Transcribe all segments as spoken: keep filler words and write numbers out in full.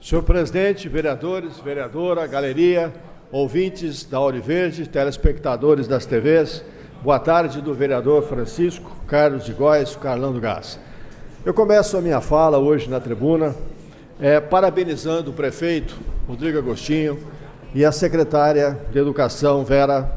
Senhor presidente, vereadores, vereadora, galeria, ouvintes da Ouro Verde, telespectadores das T Vs, boa tarde do vereador Francisco Carlos de Góes, Carlão do Gás. Eu começo a minha fala hoje na tribuna é, parabenizando o prefeito Rodrigo Agostinho e a secretária de Educação, Vera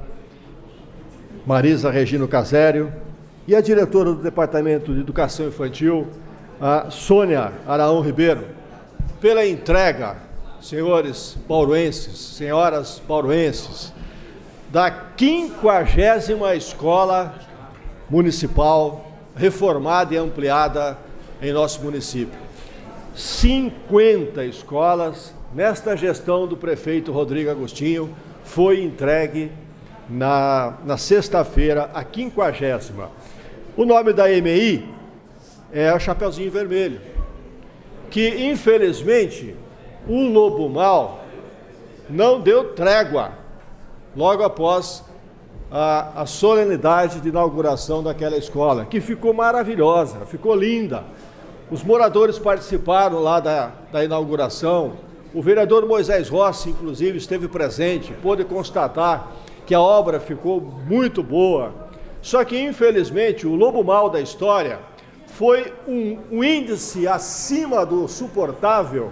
Marisa Regino Casério, e a diretora do Departamento de Educação Infantil, a Sônia Araújo Ribeiro, pela entrega, senhores bauruenses, senhoras bauruenses, da quinquagésima escola municipal reformada e ampliada em nosso município. cinquenta escolas, nesta gestão do prefeito Rodrigo Agostinho, foi entregue na, na sexta-feira a quinquagésima. O nome da E M I é o Chapeuzinho Vermelho, que infelizmente o Lobo Mau não deu trégua logo após a, a solenidade de inauguração daquela escola, que ficou maravilhosa, ficou linda. Os moradores participaram lá da, da inauguração, o vereador Moisés Rossi, inclusive, esteve presente, pôde constatar que a obra ficou muito boa. Só que, infelizmente, o Lobo Mau da história foi um, um índice acima do suportável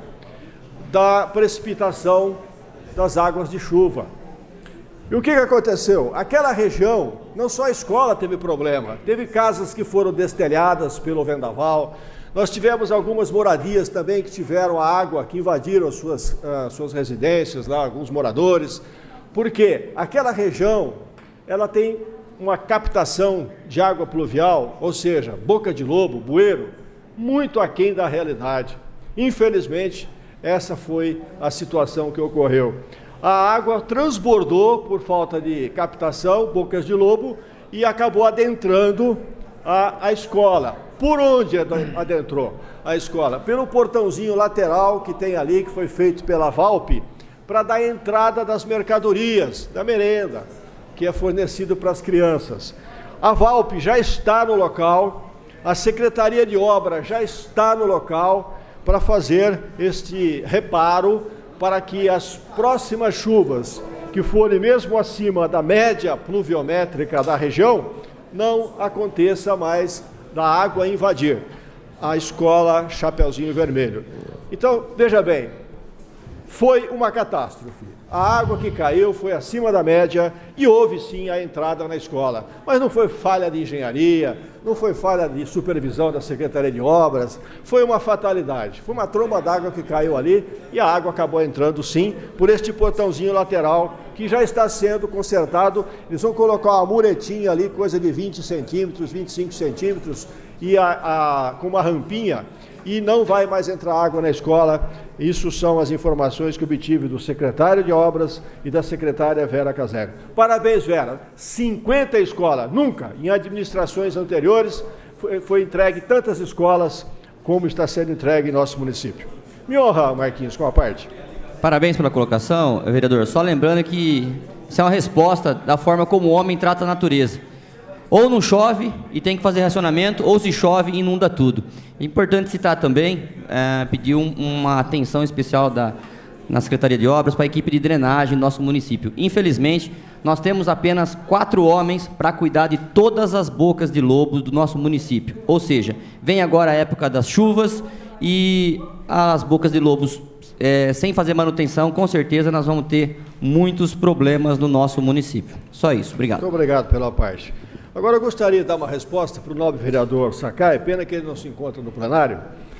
da precipitação das águas de chuva. E o que, que aconteceu? Aquela região, não só a escola teve problema, teve casas que foram destelhadas pelo vendaval, nós tivemos algumas moradias também que tiveram a água, que invadiram as suas, as suas residências, lá, alguns moradores, porque aquela região, ela tem uma captação de água pluvial, ou seja, boca de lobo, bueiro, muito aquém da realidade. Infelizmente, essa foi a situação que ocorreu. A água transbordou por falta de captação, bocas de lobo, e acabou adentrando a, a escola. Por onde adentrou a escola? Pelo portãozinho lateral que tem ali, que foi feito pela Valp, para dar entrada das mercadorias, da merenda, que é fornecido para as crianças. A Valp já está no local, a Secretaria de Obra já está no local para fazer este reparo para que as próximas chuvas, que forem mesmo acima da média pluviométrica da região, não aconteça mais da água invadir a escola Chapeuzinho Vermelho. Então, veja bem, foi uma catástrofe. A água que caiu foi acima da média e houve sim a entrada na escola. Mas não foi falha de engenharia, não foi falha de supervisão da Secretaria de Obras, foi uma fatalidade. Foi uma tromba d'água que caiu ali e a água acabou entrando sim por este portãozinho lateral que já está sendo consertado. Eles vão colocar uma muretinha ali, coisa de vinte centímetros, vinte e cinco centímetros, e a, a, com uma rampinha, e não vai mais entrar água na escola. Isso são as informações que obtive do secretário de Obras e da secretária Vera Casério. Parabéns, Vera. cinquenta escolas. Nunca, em administrações anteriores, foi, foi entregue tantas escolas como está sendo entregue em nosso município. Me honra, Marquinhos, com a parte. Parabéns pela colocação, vereador. Só lembrando que isso é uma resposta da forma como o homem trata a natureza. Ou não chove e tem que fazer racionamento, ou se chove e inunda tudo. É importante citar também, é, pedir um, uma atenção especial da, na Secretaria de Obras para a equipe de drenagem do nosso município. Infelizmente, nós temos apenas quatro homens para cuidar de todas as bocas de lobos do nosso município. Ou seja, vem agora a época das chuvas e as bocas de lobos, é, sem fazer manutenção, com certeza nós vamos ter muitos problemas no nosso município. Só isso, obrigado. Muito obrigado pela parte. Agora eu gostaria de dar uma resposta para o nobre vereador Sakai, pena que ele não se encontra no plenário,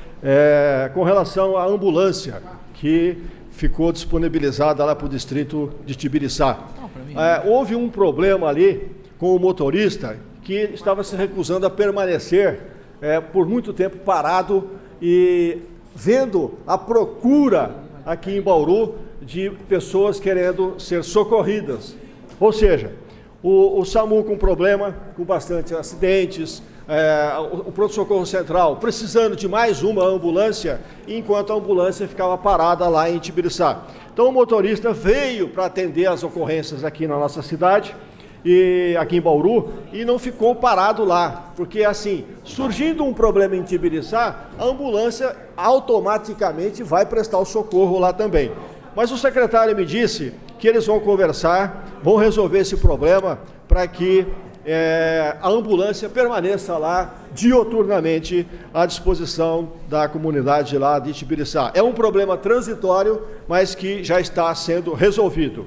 é, com relação à ambulância que ficou disponibilizada lá para o distrito de Tibiriçá. É, houve um problema ali com o motorista que estava se recusando a permanecer é, por muito tempo parado e vendo a procura aqui em Bauru de pessoas querendo ser socorridas. Ou seja, O, o SAMU com problema, com bastante acidentes, é, o, o pronto-socorro central precisando de mais uma ambulância, enquanto a ambulância ficava parada lá em Tibiriçá. Então o motorista veio para atender as ocorrências aqui na nossa cidade e aqui em Bauru, e não ficou parado lá, porque assim, surgindo um problema em Tibiriçá, a ambulância automaticamente vai prestar o socorro lá também. Mas o secretário me disse que eles vão conversar, vão resolver esse problema para que é, a ambulância permaneça lá dioturnamente à disposição da comunidade lá de Tibiriçá. É um problema transitório, mas que já está sendo resolvido.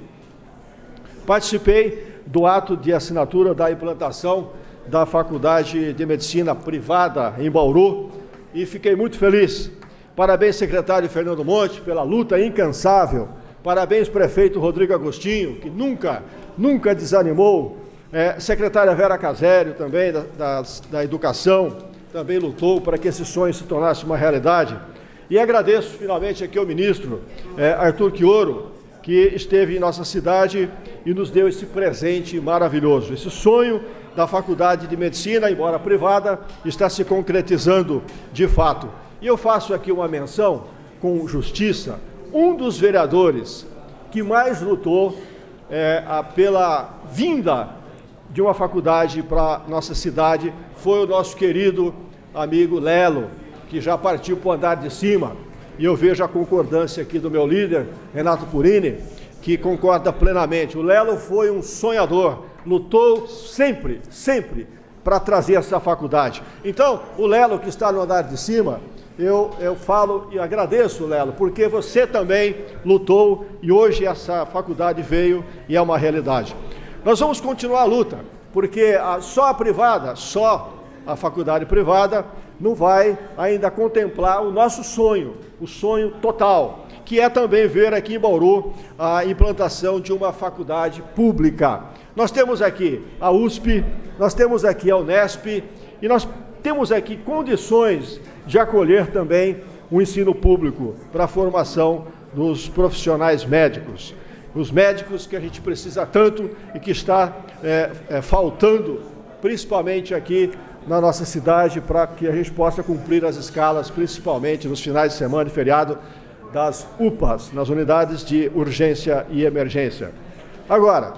Participei do ato de assinatura da implantação da Faculdade de Medicina privada em Bauru e fiquei muito feliz. Parabéns, secretário Fernando Monte, pela luta incansável. Parabéns, prefeito Rodrigo Agostinho, que nunca, nunca desanimou. É, secretária Vera Casério, também, da, da, da Educação, também lutou para que esse sonho se tornasse uma realidade. E agradeço, finalmente, aqui ao ministro é, Arthur Quioro, que esteve em nossa cidade e nos deu esse presente maravilhoso. Esse sonho da Faculdade de Medicina, embora privada, está se concretizando de fato. E eu faço aqui uma menção, com justiça, um dos vereadores que mais lutou é, a, pela vinda de uma faculdade para nossa cidade foi o nosso querido amigo Lelo, que já partiu para o andar de cima. E eu vejo a concordância aqui do meu líder, Renato Purini, que concorda plenamente. O Lelo foi um sonhador, lutou sempre, sempre para trazer essa faculdade. Então, o Lelo que está no andar de cima, eu, eu falo e agradeço, Lelo, porque você também lutou e hoje essa faculdade veio e é uma realidade. Nós vamos continuar a luta, porque a, só a privada, só a faculdade privada não vai ainda contemplar o nosso sonho, o sonho total, que é também ver aqui em Bauru a implantação de uma faculdade pública. Nós temos aqui a U S P, nós temos aqui a Unesp e nós temos aqui condições de acolher também o ensino público para a formação dos profissionais médicos. Os médicos que a gente precisa tanto e que está é, é, faltando, principalmente aqui na nossa cidade, para que a gente possa cumprir as escalas, principalmente nos finais de semana e feriado, das U P As, nas unidades de urgência e emergência. Agora,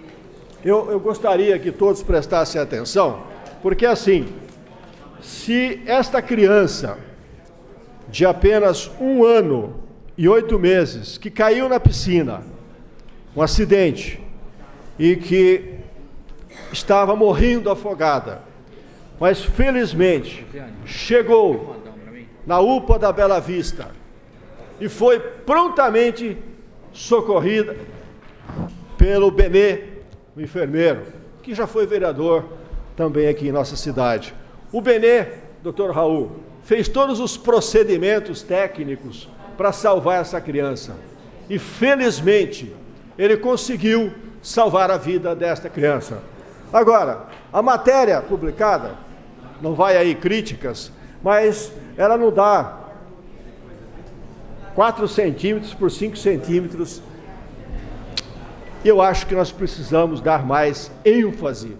eu, eu gostaria que todos prestassem atenção, porque assim, se esta criança de apenas um ano e oito meses, que caiu na piscina, um acidente, e que estava morrendo afogada, mas felizmente chegou na U P A da Bela Vista e foi prontamente socorrida pelo Benê, o enfermeiro, que já foi vereador também aqui em nossa cidade. O Benê, doutor Raul, fez todos os procedimentos técnicos para salvar essa criança e felizmente ele conseguiu salvar a vida desta criança. Agora, a matéria publicada, não vai aí críticas, mas ela não dá quatro centímetros por cinco centímetros. Eu acho que nós precisamos dar mais ênfase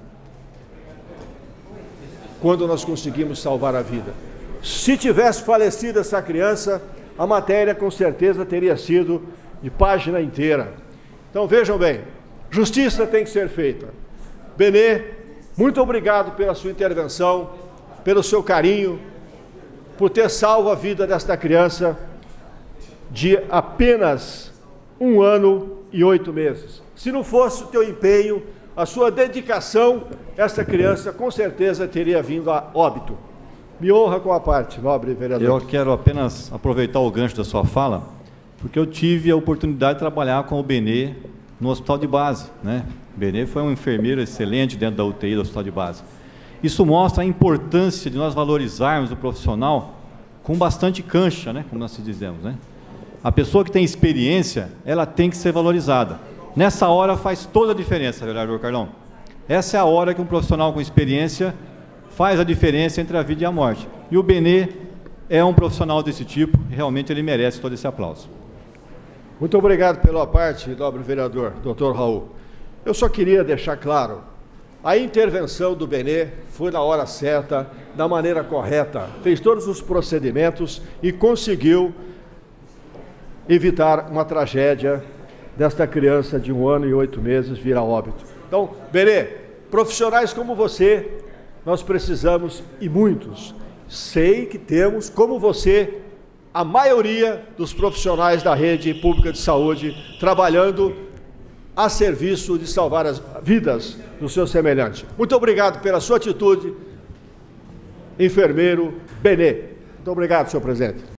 quando nós conseguimos salvar a vida. Se tivesse falecido essa criança, a matéria com certeza teria sido de página inteira. Então vejam bem, justiça tem que ser feita. Benê, muito obrigado pela sua intervenção, pelo seu carinho, por ter salvo a vida desta criança de apenas um ano e oito meses. Se não fosse o teu empenho, a sua dedicação, essa criança com certeza teria vindo a óbito. Me honra com a parte, nobre vereador. Eu quero apenas aproveitar o gancho da sua fala, porque eu tive a oportunidade de trabalhar com o Benê no hospital de base, né? O Benê foi um enfermeiro excelente dentro da U T I do hospital de base. Isso mostra a importância de nós valorizarmos o profissional com bastante cancha, né? Como nós dizemos, né? A pessoa que tem experiência, ela tem que ser valorizada. Nessa hora faz toda a diferença, vereador Carlão. Essa é a hora que um profissional com experiência faz a diferença entre a vida e a morte. E o Benê é um profissional desse tipo e realmente ele merece todo esse aplauso. Muito obrigado pela parte, nobre vereador, doutor Raul. Eu só queria deixar claro, a intervenção do Benê foi na hora certa, da maneira correta, fez todos os procedimentos e conseguiu evitar uma tragédia desta criança de um ano e oito meses vir a óbito. Então, Benê, profissionais como você, nós precisamos e muitos. Sei que temos, como você, a maioria dos profissionais da rede pública de saúde trabalhando a serviço de salvar as vidas do seu semelhante. Muito obrigado pela sua atitude, enfermeiro Benê. Muito obrigado, senhor presidente.